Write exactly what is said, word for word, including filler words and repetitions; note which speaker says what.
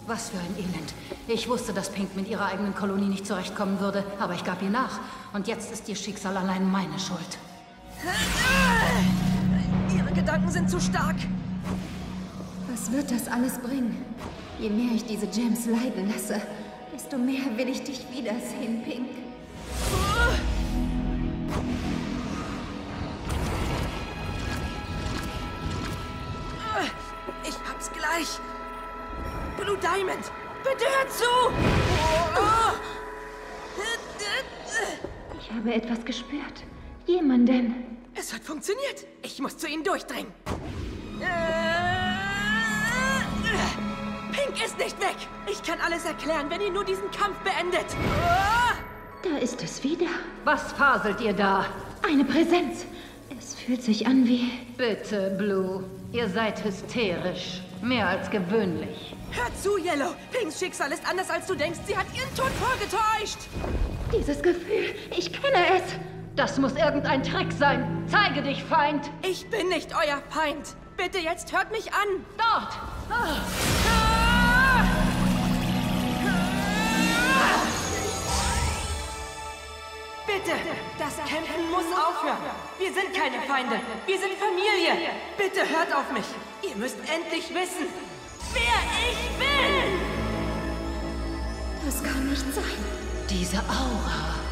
Speaker 1: Was für ein Elend. Ich wusste, dass Pink mit ihrer eigenen Kolonie nicht zurechtkommen würde, aber ich gab ihr nach. Und jetzt ist ihr Schicksal allein meine Schuld.
Speaker 2: Ihre Gedanken sind zu stark.
Speaker 3: Was wird das alles bringen? Je mehr ich diese Gems leiden lasse, desto mehr will ich dich wiedersehen, Pink.
Speaker 2: Ich hab's gleich. Blue Diamond, bitte hör zu!
Speaker 3: Ich habe etwas gespürt. Jemanden.
Speaker 2: Es hat funktioniert. Ich muss zu ihnen durchdringen. Pink ist nicht weg. Ich kann alles erklären, wenn ihr nur diesen Kampf beendet.
Speaker 3: Da ist es wieder.
Speaker 1: Was faselt ihr da?
Speaker 3: Eine Präsenz. Es fühlt sich an wie...
Speaker 1: Bitte, Blue. Ihr seid hysterisch. Mehr als gewöhnlich.
Speaker 2: Hör zu, Yellow. Pinks Schicksal ist anders, als du denkst. Sie hat ihren Tod vorgetäuscht.
Speaker 3: Dieses Gefühl, ich kenne es.
Speaker 1: Das muss irgendein Trick sein. Zeige dich, Feind.
Speaker 2: Ich bin nicht euer Feind. Bitte jetzt hört mich an.
Speaker 1: Dort. Ah.
Speaker 2: Bitte, das Kämpfen muss aufhören. Wir sind keine Feinde. Wir sind Familie. Bitte hört auf mich. Ihr müsst endlich wissen, wer ich bin.
Speaker 3: Das kann nicht sein.
Speaker 1: Diese Aura.